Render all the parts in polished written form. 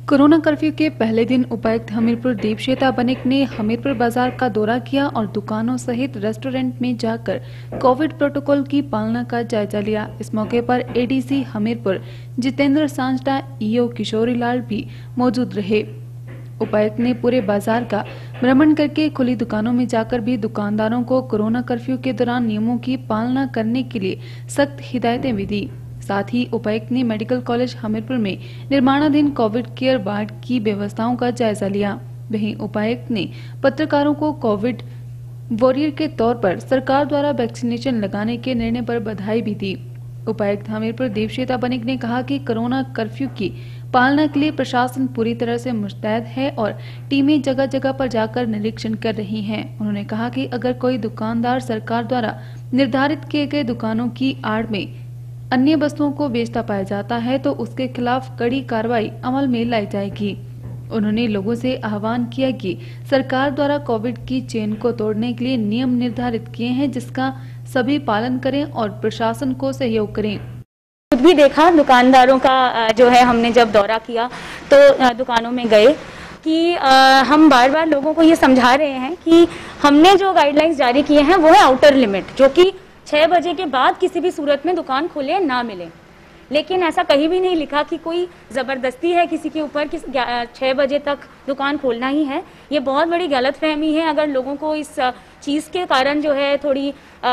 Corona curfew के पहले दिन उपायुक्त हमीरपुर दीपश्वेता बनिक ने हमीरपुर बाजार का दौरा किया और दुकानों सहित रेस्टोरेंट में जाकर कोविड प्रोटोकॉल की पालना का जायजा लिया। इस मौके पर एडीसी हमीरपुर जितेंद्र सांजटा, ईओ किशोरीलाल भी मौजूद रहे। उपायुक्त ने पूरे बाजार का भ्रमण करके खुली दुकानों में जाकर भी दुकानदारों को कोरोना कर्फ्यू के दौरान नियमों की पालना करने के लिए सख्त हिदायतें भी दी। साथ ही उपायुक्त ने मेडिकल कॉलेज हमीरपुर में निर्माणाधीन कोविड केयर वार्ड की व्यवस्थाओं का जायजा लिया। वहीं उपायुक्त ने पत्रकारों को कोविड वॉरियर के तौर पर सरकार द्वारा वैक्सीनेशन लगाने के निर्णय पर बधाई भी दी। उपायुक्त हमीरपुर दीपश्वेता बनिक ने कहा कि कोरोना कर्फ्यू की पालना के लिए प्रशासन पूरी तरह से मुस्तैद है और टीमें जगह जगह पर जाकर निरीक्षण कर रही हैं। उन्होंने कहा कि अगर कोई दुकानदार सरकार द्वारा निर्धारित किए गए दुकानों की आड़ में अन्य वस्तुओं को बेचता पाया जाता है तो उसके खिलाफ कड़ी कार्रवाई अमल में लाई जाएगी। उन्होंने लोगों से आह्वान किया कि सरकार द्वारा कोविड की चेन को तोड़ने के लिए नियम निर्धारित किए हैं, जिसका सभी पालन करें और प्रशासन को सहयोग करें। खुद भी देखा दुकानदारों का जो है, हमने जब दौरा किया तो दुकानों में गए कि हम बार बार लोगों को ये समझा रहे हैं कि हमने जो गाइडलाइंस जारी किए हैं वो है आउटर लिमिट, जो कि 6 बजे के बाद किसी भी सूरत में दुकान खुले ना मिले। लेकिन ऐसा कहीं भी नहीं लिखा कि कोई जबरदस्ती है किसी के ऊपर कि 6 बजे तक दुकान खोलना ही है। ये बहुत बड़ी गलतफहमी है। अगर लोगों को इस चीज़ के कारण जो है थोड़ी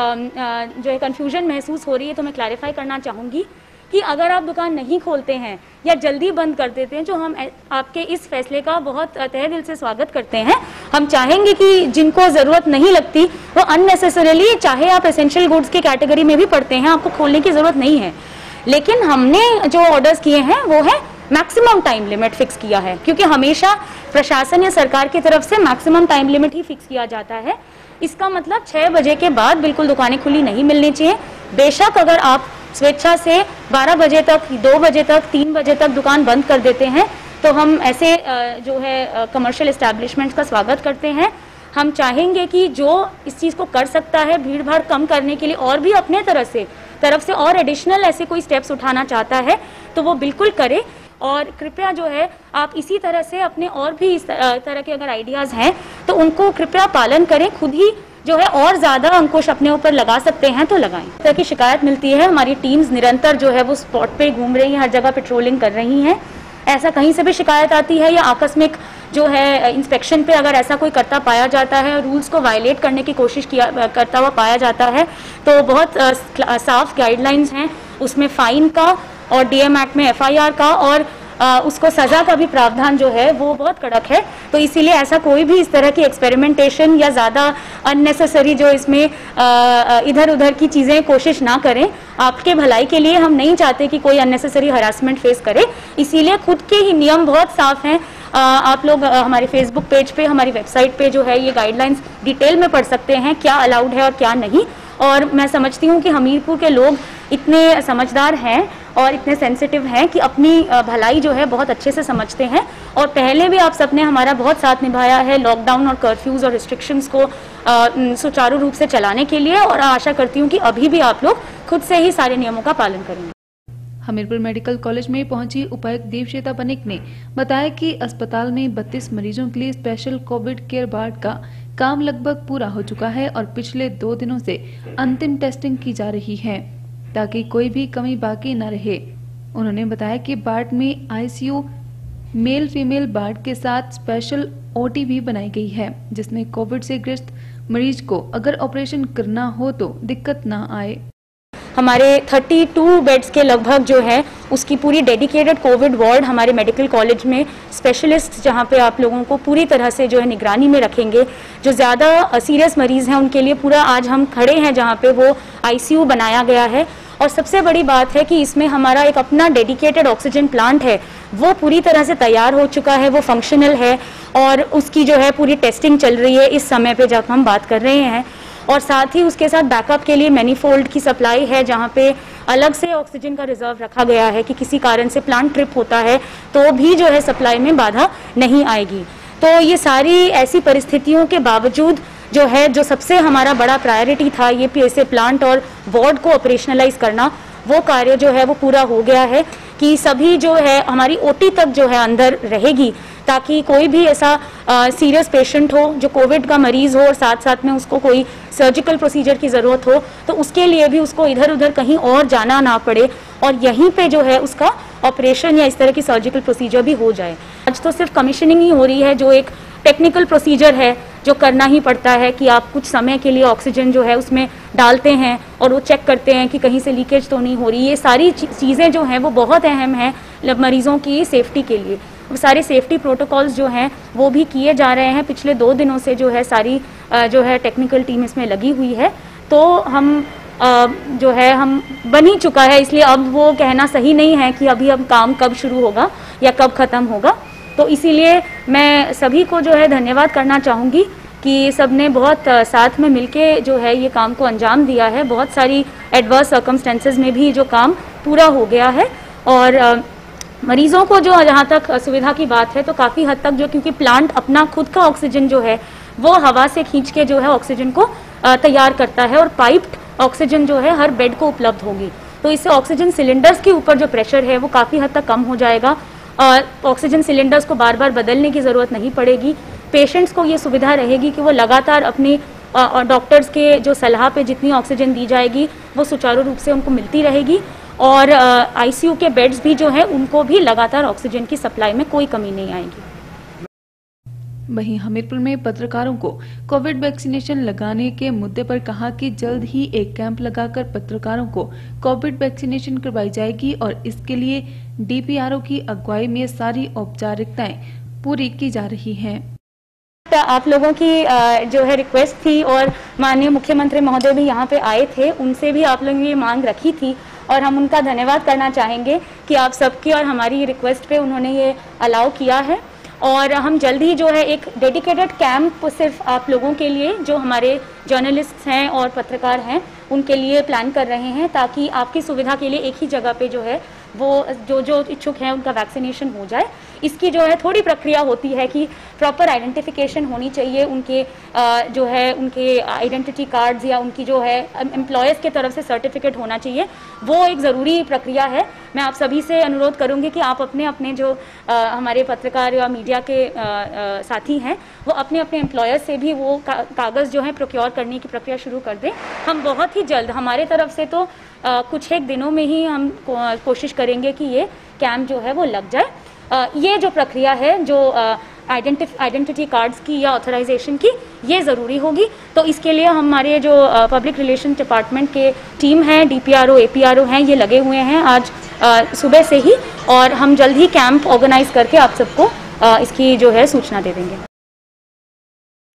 जो है कन्फ्यूजन महसूस हो रही है, तो मैं क्लैरिफाई करना चाहूँगी कि अगर आप दुकान नहीं खोलते हैं या जल्दी बंद कर देते हैं, जो हम आपके इस फैसले का बहुत तहे दिल से स्वागत करते हैं। हम चाहेंगे कि जिनको ज़रूरत नहीं लगती वो अननेसेसरीली, चाहे आप एसेंशियल गुड्स की कैटेगरी में भी पड़ते हैं, आपको खोलने की ज़रूरत नहीं है। लेकिन हमने जो ऑर्डर्स किए हैं वो है मैक्सिमम टाइम लिमिट फिक्स किया है, क्योंकि हमेशा प्रशासन या सरकार की तरफ से मैक्सिमम टाइम लिमिट ही फिक्स किया जाता है। इसका मतलब 6 बजे के बाद बिल्कुल दुकानें खुली नहीं मिलनी चाहिए। बेशक अगर आप स्वेच्छा से 12 बजे तक, 2 बजे तक, 3 बजे तक दुकान बंद कर देते हैं तो हम ऐसे जो है कमर्शियल एस्टैब्लिशमेंट्स का स्वागत करते हैं। हम चाहेंगे कि जो इस चीज़ को कर सकता है भीड़ भाड़ कम करने के लिए और भी अपने तरफ से और एडिशनल ऐसे कोई स्टेप्स उठाना चाहता है तो वो बिल्कुल करे। और कृपया जो है आप इसी तरह से अपने और भी इस तरह के अगर आइडियाज़ हैं तो उनको कृपया पालन करें। खुद ही जो है और ज़्यादा अंकुश अपने ऊपर लगा सकते हैं तो लगाएं। इस तरह की शिकायत मिलती है, हमारी टीम्स निरंतर जो है वो स्पॉट पे घूम रही हैं, हर जगह पेट्रोलिंग कर रही हैं। ऐसा कहीं से भी शिकायत आती है या आकस्मिक जो है इंस्पेक्शन पे अगर ऐसा कोई करता पाया जाता है, रूल्स को वायलेट करने की कोशिश करता हुआ पाया जाता है, तो बहुत साफ गाइडलाइंस हैं। उसमें फ़ाइन का और डीएम एक्ट में एफआईआर का और उसको सज़ा का भी प्रावधान जो है वो बहुत कड़क है। तो इसीलिए ऐसा कोई भी इस तरह की एक्सपेरिमेंटेशन या ज़्यादा अननेसेसरी जो इसमें इधर उधर की चीज़ें कोशिश ना करें। आपके भलाई के लिए हम नहीं चाहते कि कोई अननेसेसरी हरासमेंट फेस करे, इसीलिए खुद के ही नियम बहुत साफ हैं। आप लोग हमारे फेसबुक पेज पे, हमारी वेबसाइट पे जो है ये गाइडलाइंस डिटेल में पढ़ सकते हैं, क्या अलाउड है और क्या नहीं। और मैं समझती हूँ कि हमीरपुर के लोग इतने समझदार हैं और इतने सेंसिटिव हैं कि अपनी भलाई जो है बहुत अच्छे से समझते हैं। और पहले भी आप सबने हमारा बहुत साथ निभाया है लॉकडाउन और कर्फ्यूज़ और रिस्ट्रिक्शंस को सुचारू रूप से चलाने के लिए, और आशा करती हूँ कि अभी भी आप लोग खुद से ही सारे नियमों का पालन करेंगे। हमीरपुर मेडिकल कॉलेज में पहुंची उपायुक्त दीपश्वेता बनिक ने बताया कि अस्पताल में 32 मरीजों के लिए स्पेशल कोविड केयर वार्ड का काम लगभग पूरा हो चुका है और पिछले 2 दिनों से अंतिम टेस्टिंग की जा रही है ताकि कोई भी कमी बाकी न रहे। उन्होंने बताया कि वार्ड में आईसीयू, मेल फीमेल वार्ड के साथ स्पेशल ओटी भी बनाई गई है, जिसमें कोविड से ग्रस्त मरीज को अगर ऑपरेशन करना हो तो दिक्कत न आए। हमारे 32 बेड्स के लगभग जो है उसकी पूरी डेडिकेटेड कोविड वार्ड हमारे मेडिकल कॉलेज में स्पेशलिस्ट, जहाँ पे आप लोगों को पूरी तरह से जो है निगरानी में रखेंगे। जो ज़्यादा सीरियस मरीज़ हैं उनके लिए पूरा आज हम खड़े हैं जहाँ पे वो आईसीयू बनाया गया है। और सबसे बड़ी बात है कि इसमें हमारा एक अपना डेडिकेटेड ऑक्सीजन प्लांट है, वो पूरी तरह से तैयार हो चुका है, वो फंक्शनल है और उसकी जो है पूरी टेस्टिंग चल रही है इस समय पे जब हम बात कर रहे हैं। और साथ ही उसके साथ बैकअप के लिए मैनीफोल्ड की सप्लाई है, जहाँ पे अलग से ऑक्सीजन का रिजर्व रखा गया है कि किसी कारण से प्लांट ट्रिप होता है तो भी जो है सप्लाई में बाधा नहीं आएगी। तो ये सारी ऐसी परिस्थितियों के बावजूद जो है, जो सबसे हमारा बड़ा प्रायोरिटी था ये PSA प्लांट और वार्ड को ऑपरेशनलाइज करना, वो कार्य जो है वो पूरा हो गया है। कि सभी जो है हमारी ओटी तक जो है अंदर रहेगी, ताकि कोई भी ऐसा सीरियस पेशेंट हो जो कोविड का मरीज हो और साथ साथ में उसको कोई सर्जिकल प्रोसीजर की ज़रूरत हो, तो उसके लिए भी उसको इधर उधर कहीं और जाना ना पड़े और यहीं पे जो है उसका ऑपरेशन या इस तरह की सर्जिकल प्रोसीजर भी हो जाए। आज तो सिर्फ कमीशनिंग ही हो रही है, जो एक टेक्निकल प्रोसीजर है जो करना ही पड़ता है कि आप कुछ समय के लिए ऑक्सीजन जो है उसमें डालते हैं और वो चेक करते हैं कि कहीं से लीकेज तो नहीं हो रही। ये सारी चीज़ें जो हैं वो बहुत अहम हैं मरीजों की सेफ्टी के लिए। वो सारे सेफ्टी प्रोटोकॉल्स जो हैं वो भी किए जा रहे हैं। पिछले 2 दिनों से जो है सारी जो है टेक्निकल टीम इसमें लगी हुई है। तो हम जो है हम बन ही चुका है, इसलिए अब वो कहना सही नहीं है कि अभी अब काम कब शुरू होगा या कब ख़त्म होगा। तो इसीलिए मैं सभी को जो है धन्यवाद करना चाहूँगी कि सबने बहुत साथ में मिलके जो है ये काम को अंजाम दिया है। बहुत सारी एडवर्स सर्कमस्टेंसेस में भी जो काम पूरा हो गया है और मरीजों को जो जहाँ तक सुविधा की बात है तो काफ़ी हद तक जो, क्योंकि प्लांट अपना खुद का ऑक्सीजन जो है वो हवा से खींच के जो है ऑक्सीजन को तैयार करता है और पाइप्ड ऑक्सीजन जो है हर बेड को उपलब्ध होगी। तो इससे ऑक्सीजन सिलेंडर्स के ऊपर जो प्रेशर है वो काफ़ी हद तक कम हो जाएगा और ऑक्सीजन सिलेंडर्स को बार बार बदलने की ज़रूरत नहीं पड़ेगी। पेशेंट्स को ये सुविधा रहेगी कि वो लगातार अपनी डॉक्टर्स के जो सलाह पे जितनी ऑक्सीजन दी जाएगी वो सुचारू रूप से उनको मिलती रहेगी और आईसीयू के बेड्स भी जो है उनको भी लगातार ऑक्सीजन की सप्लाई में कोई कमी नहीं आएगी। वहीं हमीरपुर में पत्रकारों को कोविड वैक्सीनेशन लगाने के मुद्दे पर कहा कि जल्द ही एक कैंप लगाकर पत्रकारों को कोविड वैक्सीनेशन करवाई जाएगी और इसके लिए डीपीआरओ की अगुवाई में सारी औपचारिकताएं पूरी की जा रही हैं। आप लोगों की जो है रिक्वेस्ट थी और माननीय मुख्यमंत्री महोदय भी यहाँ पे आए थे, उनसे भी आप लोगों ने ये मांग रखी थी और हम उनका धन्यवाद करना चाहेंगे कि आप सबकी और हमारी रिक्वेस्ट पे उन्होंने ये अलाउ किया है। और हम जल्द ही जो है एक डेडिकेटेड कैंप सिर्फ आप लोगों के लिए, जो हमारे जर्नलिस्ट हैं और पत्रकार हैं, उनके लिए प्लान कर रहे हैं, ताकि आपकी सुविधा के लिए एक ही जगह पे जो है वो जो इच्छुक हैं उनका वैक्सीनेशन हो जाए। इसकी जो है थोड़ी प्रक्रिया होती है कि प्रॉपर आइडेंटिफिकेशन होनी चाहिए, उनके जो है उनके आइडेंटिटी कार्ड्स या उनकी जो है एम्प्लॉयज़ के तरफ से सर्टिफिकेट होना चाहिए, वो एक ज़रूरी प्रक्रिया है। मैं आप सभी से अनुरोध करूंगी कि आप अपने अपने जो हमारे पत्रकार या मीडिया के साथी हैं वो अपने अपने एम्प्लॉयर्स से भी वो कागज़ जो है प्रोक्योर करने की प्रक्रिया शुरू कर दें। हम बहुत ही जल्द हमारे तरफ से तो कुछ एक दिनों में ही हम कोशिश करेंगे कि ये कैंप जो है वो लग जाए। ये जो प्रक्रिया है जो आइडेंटिटी कार्ड्स की या ऑथराइजेशन की, ये ज़रूरी होगी। तो इसके लिए हमारे जो पब्लिक रिलेशन डिपार्टमेंट के टीम है, डीपीआरओ एपीआरओ हैं, ये लगे हुए हैं आज सुबह से ही और हम जल्द ही कैंप ऑर्गेनाइज करके आप सबको इसकी जो है सूचना दे देंगे।